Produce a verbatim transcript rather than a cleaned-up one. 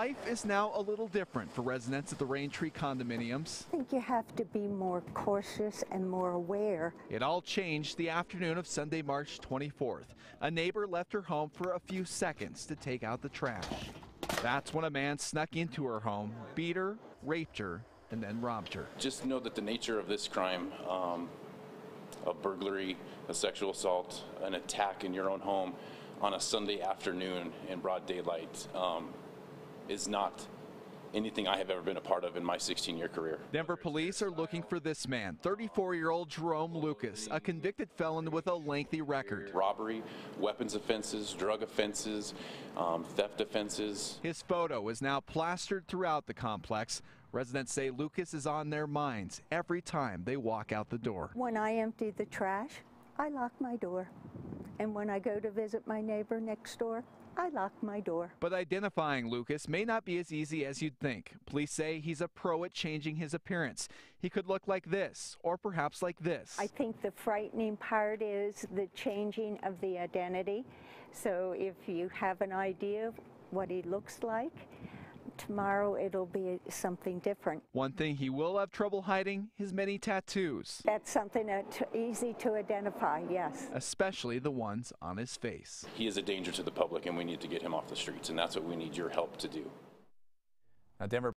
life is now a little different for residents at the Raintree condominiums. I think you have to be more cautious and more aware. It all changed the afternoon of Sunday, March twenty-fourth. A neighbor left her home for a few seconds to take out the trash. That's when a man snuck into her home, beat her, raped her, and then robbed her. Just know that the nature of this crime, um, a burglary, a sexual assault, an attack in your own home on a Sunday afternoon in broad daylight, um, is not anything I have ever been a part of in my sixteen-year career. Denver police are looking for this man, thirty-four-year-old Jerome Lucas, a convicted felon with a lengthy record. Robbery, weapons offenses, drug offenses, um, theft offenses. His photo is now plastered throughout the complex. Residents say Lucas is on their minds every time they walk out the door. When I empty the trash, I lock my door. And when I go to visit my neighbor next door, I lock my door. But identifying Lucas may not be as easy as you'd think. Police say he's a pro at changing his appearance. He could look like this, or perhaps like this. I think the frightening part is the changing of the identity. So if you have an idea of what he looks like, tomorrow it'll be something different. One thing he will have trouble hiding, his many tattoos. That's something that's easy to identify, yes. Especially the ones on his face. He is a danger to the public, and we need to get him off the streets, and that's what we need your help to do. Now, Denver